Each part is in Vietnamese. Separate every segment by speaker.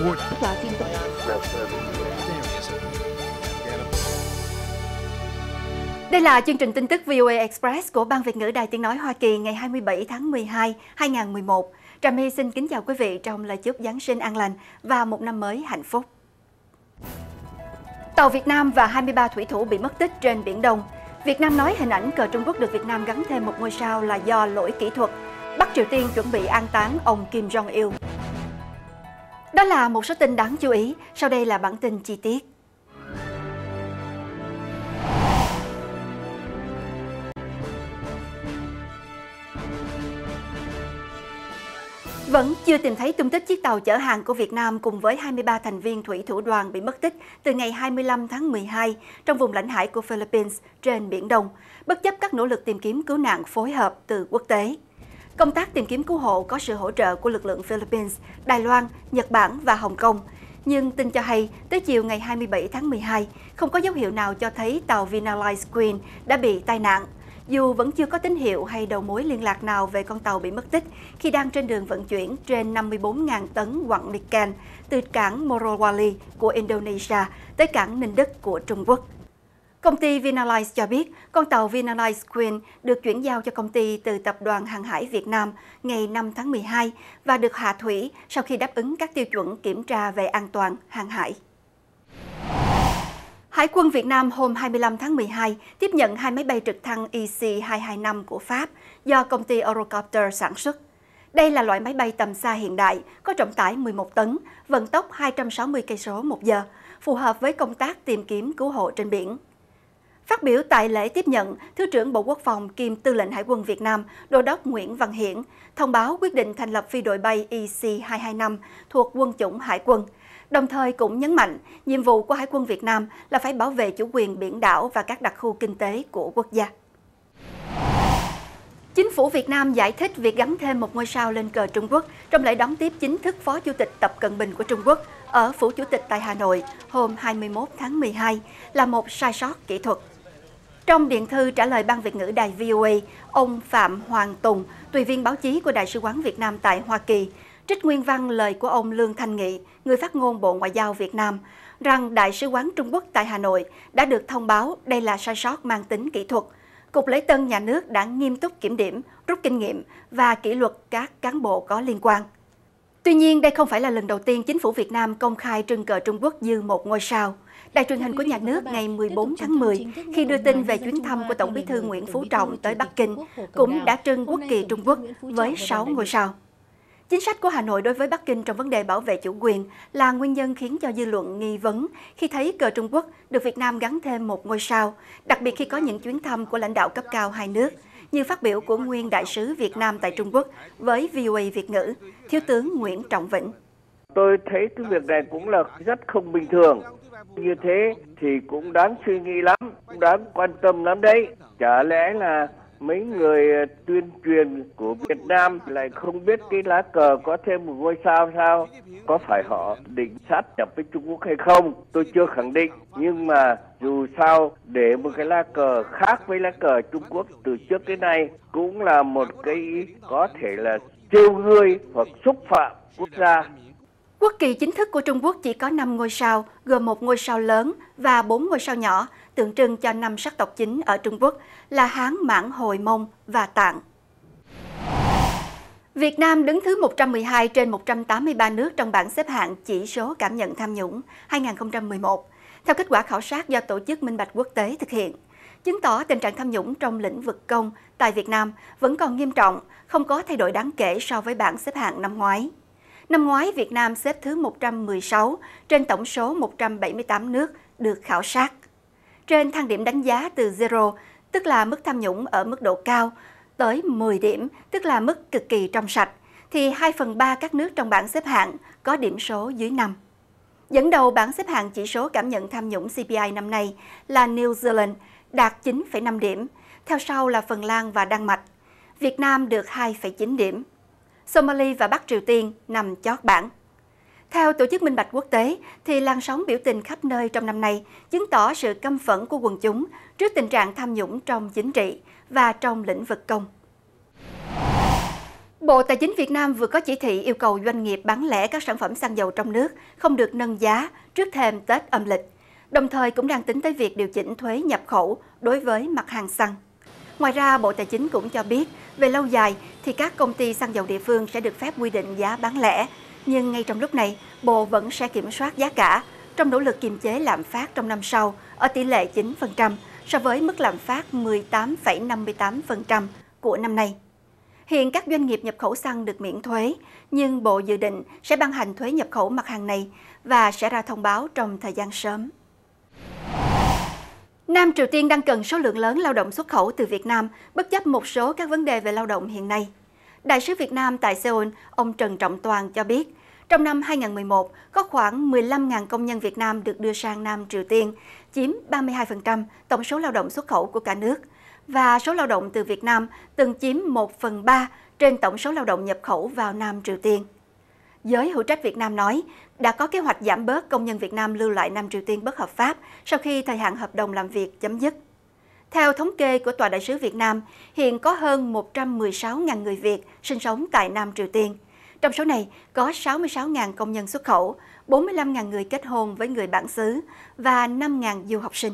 Speaker 1: Quả phiên tòa. Đây là chương trình tin tức VOA Express của Ban Việt ngữ Đài Tiếng nói Hoa Kỳ ngày 27 tháng 12, 2011. Trà My xin kính chào quý vị trong lời chúc Giáng sinh an lành và một năm mới hạnh phúc. Tàu Việt Nam và 23 thủy thủ bị mất tích trên Biển Đông. Việt Nam nói hình ảnh cờ Trung Quốc được Việt Nam gắn thêm một ngôi sao là do lỗi kỹ thuật. Bắc Triều Tiên chuẩn bị an táng ông Kim Jong-il. Đó là một số tin đáng chú ý, sau đây là bản tin chi tiết. Vẫn chưa tìm thấy tung tích chiếc tàu chở hàng của Việt Nam cùng với 23 thành viên thủy thủ đoàn bị mất tích từ ngày 25 tháng 12 trong vùng lãnh hải của Philippines trên Biển Đông, bất chấp các nỗ lực tìm kiếm cứu nạn phối hợp từ quốc tế. Công tác tìm kiếm cứu hộ có sự hỗ trợ của lực lượng Philippines, Đài Loan, Nhật Bản và Hồng Kông. Nhưng tin cho hay, tới chiều ngày 27 tháng 12, không có dấu hiệu nào cho thấy tàu Vinalize Queen đã bị tai nạn. Dù vẫn chưa có tín hiệu hay đầu mối liên lạc nào về con tàu bị mất tích khi đang trên đường vận chuyển trên 54.000 tấn quặng niken từ cảng Morowali của Indonesia tới cảng Ninh Đức của Trung Quốc. Công ty Vinalize cho biết con tàu Vinalize Queen được chuyển giao cho công ty từ Tập đoàn Hàng hải Việt Nam ngày 5 tháng 12 và được hạ thủy sau khi đáp ứng các tiêu chuẩn kiểm tra về an toàn hàng hải. Hải quân Việt Nam hôm 25 tháng 12 tiếp nhận 2 máy bay trực thăng EC-225 của Pháp do công ty Eurocopter sản xuất. Đây là loại máy bay tầm xa hiện đại, có trọng tải 11 tấn, vận tốc 260 cây số một giờ, phù hợp với công tác tìm kiếm cứu hộ trên biển. Phát biểu tại lễ tiếp nhận, Thứ trưởng Bộ Quốc phòng kiêm Tư lệnh Hải quân Việt Nam, Đô đốc Nguyễn Văn Hiển thông báo quyết định thành lập phi đội bay EC-225 thuộc quân chủng Hải quân. Đồng thời cũng nhấn mạnh, nhiệm vụ của Hải quân Việt Nam là phải bảo vệ chủ quyền biển đảo và các đặc khu kinh tế của quốc gia. Chính phủ Việt Nam giải thích việc gắn thêm một ngôi sao lên cờ Trung Quốc trong lễ đón tiếp chính thức Phó Chủ tịch Tập Cận Bình của Trung Quốc ở Phủ Chủ tịch tại Hà Nội hôm 21 tháng 12 là một sai sót kỹ thuật. Trong điện thư trả lời Ban Việt ngữ Đài VOA, ông Phạm Hoàng Tùng, tùy viên báo chí của Đại sứ quán Việt Nam tại Hoa Kỳ, trích nguyên văn lời của ông Lương Thanh Nghị, người phát ngôn Bộ Ngoại giao Việt Nam, rằng Đại sứ quán Trung Quốc tại Hà Nội đã được thông báo đây là sai sót mang tính kỹ thuật. Cục Lễ tân nhà nước đã nghiêm túc kiểm điểm, rút kinh nghiệm và kỷ luật các cán bộ có liên quan. Tuy nhiên, đây không phải là lần đầu tiên chính phủ Việt Nam công khai trưng cờ Trung Quốc như một ngôi sao. Đài truyền hình của nhà nước ngày 14 tháng 10, khi đưa tin về chuyến thăm của Tổng bí thư Nguyễn Phú Trọng tới Bắc Kinh, cũng đã trưng quốc kỳ Trung Quốc với 6 ngôi sao. Chính sách của Hà Nội đối với Bắc Kinh trong vấn đề bảo vệ chủ quyền là nguyên nhân khiến cho dư luận nghi vấn khi thấy cờ Trung Quốc được Việt Nam gắn thêm một ngôi sao, đặc biệt khi có những chuyến thăm của lãnh đạo cấp cao hai nước, như phát biểu của nguyên đại sứ Việt Nam tại Trung Quốc với VOA Việt ngữ, Thiếu tướng Nguyễn Trọng Vĩnh.
Speaker 2: Tôi thấy cái việc này cũng là rất không bình thường. Như thế thì cũng đáng suy nghĩ lắm, cũng đáng quan tâm lắm đấy. Chả lẽ là mấy người tuyên truyền của Việt Nam lại không biết cái lá cờ có thêm một ngôi sao sao? Có phải họ định sát nhập với Trung Quốc hay không? Tôi chưa khẳng định. Nhưng mà dù sao để một cái lá cờ khác với lá cờ Trung Quốc từ trước tới nay cũng là một cái có thể là trêu ngươi hoặc xúc phạm quốc gia.
Speaker 1: Quốc kỳ chính thức của Trung Quốc chỉ có 5 ngôi sao, gồm một ngôi sao lớn và 4 ngôi sao nhỏ, tượng trưng cho 5 sắc tộc chính ở Trung Quốc là Hán, Mãn, Hồi, Mông và Tạng. Việt Nam đứng thứ 112 trên 183 nước trong bảng xếp hạng chỉ số cảm nhận tham nhũng 2011, theo kết quả khảo sát do Tổ chức Minh bạch Quốc tế thực hiện, chứng tỏ tình trạng tham nhũng trong lĩnh vực công tại Việt Nam vẫn còn nghiêm trọng, không có thay đổi đáng kể so với bảng xếp hạng năm ngoái. Năm ngoái, Việt Nam xếp thứ 116 trên tổng số 178 nước được khảo sát. Trên thang điểm đánh giá từ 0, tức là mức tham nhũng ở mức độ cao, tới 10 điểm, tức là mức cực kỳ trong sạch, thì 2/3 các nước trong bảng xếp hạng có điểm số dưới 5. Dẫn đầu bảng xếp hạng chỉ số cảm nhận tham nhũng CPI năm nay là New Zealand, đạt 9,5 điểm, theo sau là Phần Lan và Đan Mạch. Việt Nam được 2,9 điểm. Somalia và Bắc Triều Tiên nằm chót bảng. Theo Tổ chức Minh bạch Quốc tế, thì làn sóng biểu tình khắp nơi trong năm nay chứng tỏ sự căm phẫn của quần chúng trước tình trạng tham nhũng trong chính trị và trong lĩnh vực công. Bộ Tài chính Việt Nam vừa có chỉ thị yêu cầu doanh nghiệp bán lẻ các sản phẩm xăng dầu trong nước không được nâng giá trước thềm Tết âm lịch, đồng thời cũng đang tính tới việc điều chỉnh thuế nhập khẩu đối với mặt hàng xăng. Ngoài ra, Bộ Tài chính cũng cho biết, về lâu dài thì các công ty xăng dầu địa phương sẽ được phép quy định giá bán lẻ, nhưng ngay trong lúc này, Bộ vẫn sẽ kiểm soát giá cả trong nỗ lực kiềm chế lạm phát trong năm sau ở tỷ lệ 9% so với mức lạm phát 18,58% của năm nay. Hiện các doanh nghiệp nhập khẩu xăng được miễn thuế, nhưng Bộ dự định sẽ ban hành thuế nhập khẩu mặt hàng này và sẽ ra thông báo trong thời gian sớm. Nam Triều Tiên đang cần số lượng lớn lao động xuất khẩu từ Việt Nam, bất chấp một số các vấn đề về lao động hiện nay. Đại sứ Việt Nam tại Seoul, ông Trần Trọng Toàn cho biết, trong năm 2011, có khoảng 15.000 công nhân Việt Nam được đưa sang Nam Triều Tiên, chiếm 32% tổng số lao động xuất khẩu của cả nước. Và số lao động từ Việt Nam từng chiếm 1/3 trên tổng số lao động nhập khẩu vào Nam Triều Tiên. Giới hữu trách Việt Nam nói, đã có kế hoạch giảm bớt công nhân Việt Nam lưu lại Nam Triều Tiên bất hợp pháp sau khi thời hạn hợp đồng làm việc chấm dứt. Theo thống kê của Tòa đại sứ Việt Nam, hiện có hơn 116.000 người Việt sinh sống tại Nam Triều Tiên. Trong số này có 66.000 công nhân xuất khẩu, 45.000 người kết hôn với người bản xứ và 5.000 du học sinh.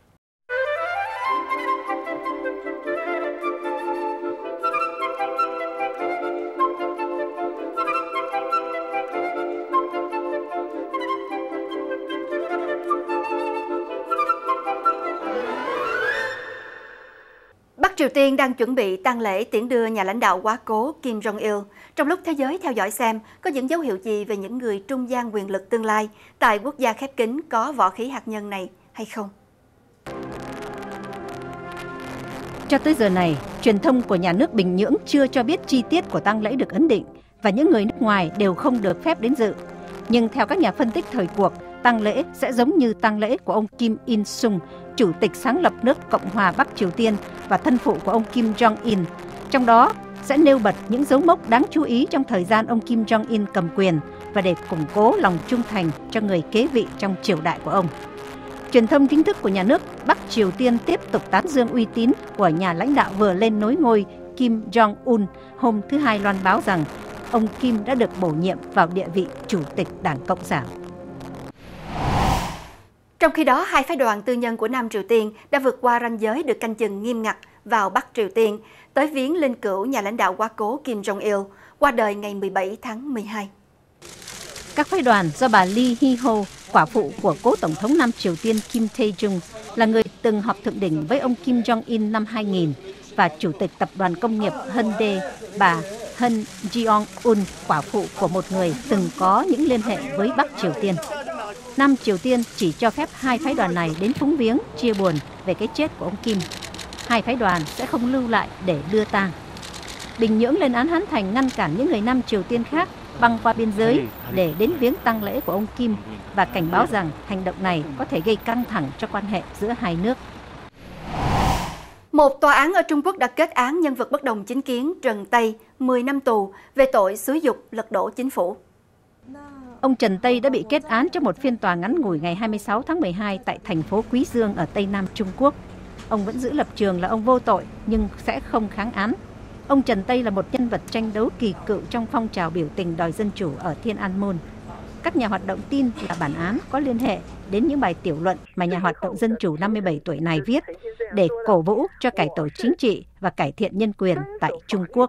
Speaker 1: Bắc Triều Tiên đang chuẩn bị tang lễ tiễn đưa nhà lãnh đạo quá cố Kim Jong-il, trong lúc thế giới theo dõi xem có những dấu hiệu gì về những người trung gian quyền lực tương lai tại quốc gia khép kín có võ khí hạt nhân này hay không.
Speaker 3: Cho tới giờ này, truyền thông của nhà nước Bình Nhưỡng chưa cho biết chi tiết của tang lễ được ấn định và những người nước ngoài đều không được phép đến dự. Nhưng theo các nhà phân tích thời cuộc, tang lễ sẽ giống như tang lễ của ông Kim Il-sung, chủ tịch sáng lập nước Cộng hòa Bắc Triều Tiên và thân phụ của ông Kim Jong-un. Trong đó sẽ nêu bật những dấu mốc đáng chú ý trong thời gian ông Kim Jong-un cầm quyền và để củng cố lòng trung thành cho người kế vị trong triều đại của ông. Truyền thông chính thức của nhà nước Bắc Triều Tiên tiếp tục tán dương uy tín của nhà lãnh đạo vừa lên nối ngôi Kim Jong-un. Hôm thứ Hai loan báo rằng ông Kim đã được bổ nhiệm vào địa vị Chủ tịch Đảng Cộng sản.
Speaker 1: Trong khi đó, hai phái đoàn tư nhân của Nam Triều Tiên đã vượt qua ranh giới được canh chừng nghiêm ngặt vào Bắc Triều Tiên, tới viếng linh cữu nhà lãnh đạo quá cố Kim Jong-il, qua đời ngày 17 tháng 12.
Speaker 3: Các phái đoàn do bà Lee Hee-ho, quả phụ của cố Tổng thống Nam Triều Tiên Kim Tae-jung, là người từng họp thượng đỉnh với ông Kim Jong-un năm 2000, và Chủ tịch Tập đoàn Công nghiệp Hyundai, bà Hân Jeong-un, quả phụ của một người từng có những liên hệ với Bắc Triều Tiên. Nam Triều Tiên chỉ cho phép hai phái đoàn này đến phúng viếng, chia buồn về cái chết của ông Kim. Hai phái đoàn sẽ không lưu lại để đưa tang. Bình Nhưỡng lên án Hán Thành ngăn cản những người Nam Triều Tiên khác băng qua biên giới để đến viếng tang lễ của ông Kim và cảnh báo rằng hành động này có thể gây căng thẳng cho quan hệ giữa hai nước.
Speaker 1: Một tòa án ở Trung Quốc đã kết án nhân vật bất đồng chính kiến Trần Tây 10 năm tù về tội xúi giục lật đổ chính phủ.
Speaker 3: Ông Trần Tây đã bị kết án trong một phiên tòa ngắn ngủi ngày 26 tháng 12 tại thành phố Quý Dương ở Tây Nam Trung Quốc. Ông vẫn giữ lập trường là ông vô tội nhưng sẽ không kháng án. Ông Trần Tây là một nhân vật tranh đấu kỳ cựu trong phong trào biểu tình đòi dân chủ ở Thiên An Môn. Các nhà hoạt động tin là bản án có liên hệ đến những bài tiểu luận mà nhà hoạt động dân chủ 57 tuổi này viết để cổ vũ cho cải tổ chính trị và cải thiện nhân quyền tại Trung Quốc.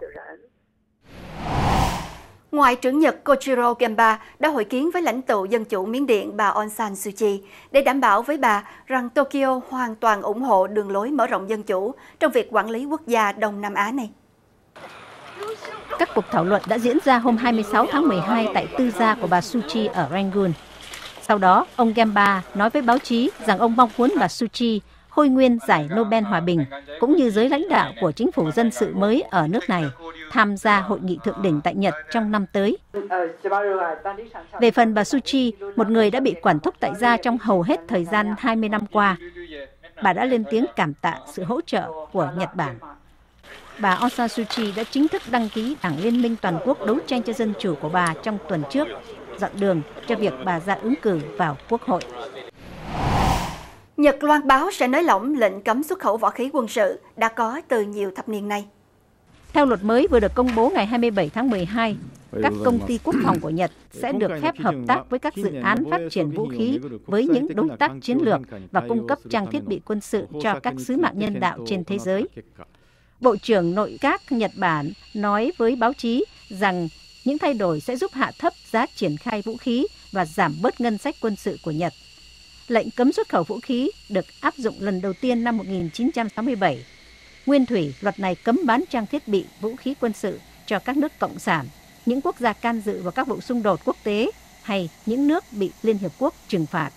Speaker 1: Ngoại trưởng Nhật Koichiro Genba đã hội kiến với lãnh tụ dân chủ Miến Điện bà Aung San Suu Kyi để đảm bảo với bà rằng Tokyo hoàn toàn ủng hộ đường lối mở rộng dân chủ trong việc quản lý quốc gia Đông Nam Á này.
Speaker 3: Các cuộc thảo luận đã diễn ra hôm 26 tháng 12 tại tư gia của bà Suu Kyi ở Rangoon. Sau đó, ông Genba nói với báo chí rằng ông mong muốn bà Suu Kyi khôi nguyên giải Nobel Hòa Bình, cũng như giới lãnh đạo của chính phủ dân sự mới ở nước này, tham gia hội nghị thượng đỉnh tại Nhật trong năm tới. Về phần bà Suu Kyi, một người đã bị quản thúc tại gia trong hầu hết thời gian 20 năm qua, bà đã lên tiếng cảm tạ sự hỗ trợ của Nhật Bản. Bà Aung San Suu Kyi đã chính thức đăng ký Đảng Liên minh Toàn quốc đấu tranh cho dân chủ của bà trong tuần trước, dọn đường cho việc bà ra ứng cử vào Quốc hội.
Speaker 1: Nhật loan báo sẽ nới lỏng lệnh cấm xuất khẩu võ khí quân sự đã có từ nhiều thập niên nay.
Speaker 3: Theo luật mới vừa được công bố ngày 27 tháng 12, các công ty quốc phòng của Nhật sẽ được phép hợp tác với các dự án phát triển vũ khí với những đối tác chiến lược và cung cấp trang thiết bị quân sự cho các sứ mạng nhân đạo trên thế giới. Bộ trưởng Nội các Nhật Bản nói với báo chí rằng những thay đổi sẽ giúp hạ thấp giá triển khai vũ khí và giảm bớt ngân sách quân sự của Nhật. Lệnh cấm xuất khẩu vũ khí được áp dụng lần đầu tiên năm 1967. Nguyên thủy, luật này cấm bán trang thiết bị vũ khí quân sự cho các nước cộng sản, những quốc gia can dự vào các vụ xung đột quốc tế hay những nước bị Liên Hiệp Quốc trừng phạt.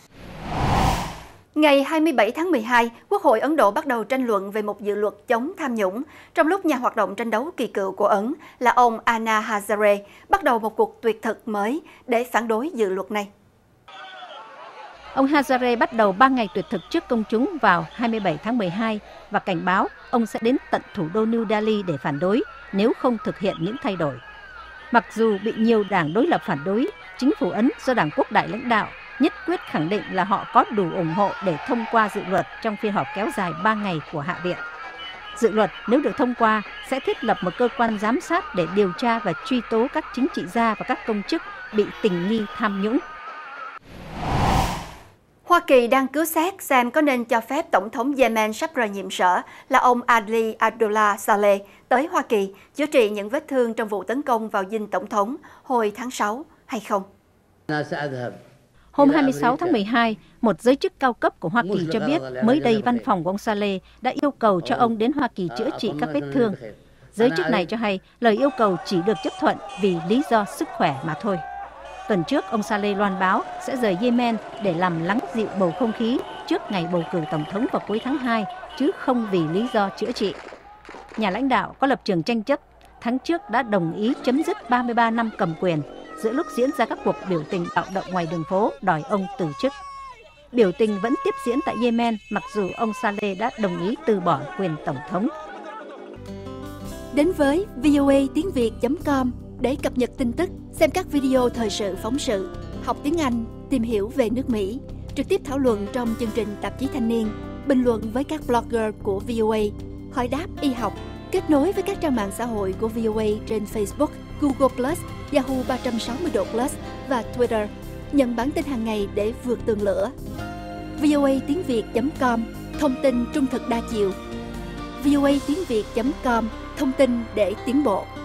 Speaker 1: Ngày 27 tháng 12, Quốc hội Ấn Độ bắt đầu tranh luận về một dự luật chống tham nhũng, trong lúc nhà hoạt động tranh đấu kỳ cựu của Ấn là ông Anna Hazare bắt đầu một cuộc tuyệt thực mới để phản đối dự luật này.
Speaker 3: Ông Hazare bắt đầu 3 ngày tuyệt thực trước công chúng vào 27 tháng 12 và cảnh báo ông sẽ đến tận thủ đô New Delhi để phản đối nếu không thực hiện những thay đổi. Mặc dù bị nhiều đảng đối lập phản đối, chính phủ Ấn do Đảng Quốc đại lãnh đạo nhất quyết khẳng định là họ có đủ ủng hộ để thông qua dự luật trong phiên họp kéo dài 3 ngày của Hạ viện. Dự luật nếu được thông qua sẽ thiết lập một cơ quan giám sát để điều tra và truy tố các chính trị gia và các công chức bị tình nghi tham nhũng.
Speaker 1: Hoa Kỳ đang cứu xét xem có nên cho phép Tổng thống Yemen sắp rời nhiệm sở là ông Ali Abdullah Saleh tới Hoa Kỳ chữa trị những vết thương trong vụ tấn công vào dinh Tổng thống hồi tháng 6 hay không.
Speaker 3: Hôm 26 tháng 12, một giới chức cao cấp của Hoa Kỳ cho biết mới đây văn phòng của ông Saleh đã yêu cầu cho ông đến Hoa Kỳ chữa trị các vết thương. Giới chức này cho hay lời yêu cầu chỉ được chấp thuận vì lý do sức khỏe mà thôi. Tuần trước, ông Saleh loan báo sẽ rời Yemen để làm lắng dịu bầu không khí trước ngày bầu cử Tổng thống vào cuối tháng 2, chứ không vì lý do chữa trị. Nhà lãnh đạo có lập trường tranh chấp, tháng trước đã đồng ý chấm dứt 33 năm cầm quyền, giữa lúc diễn ra các cuộc biểu tình bạo động ngoài đường phố đòi ông từ chức. Biểu tình vẫn tiếp diễn tại Yemen mặc dù ông Saleh đã đồng ý từ bỏ quyền Tổng thống.
Speaker 1: Đến với voatinhviet.com để cập nhật tin tức, xem các video thời sự phóng sự, học tiếng Anh, tìm hiểu về nước Mỹ, trực tiếp thảo luận trong chương trình tạp chí Thanh niên, bình luận với các blogger của VOA, hỏi đáp y học, kết nối với các trang mạng xã hội của VOA trên Facebook, Google+, Yahoo 360 độ Plus và Twitter, nhận bản tin hàng ngày để vượt tường lửa. voatinhviet.com, thông tin trung thực đa chiều. voatinhviet.com, thông tin để tiến bộ.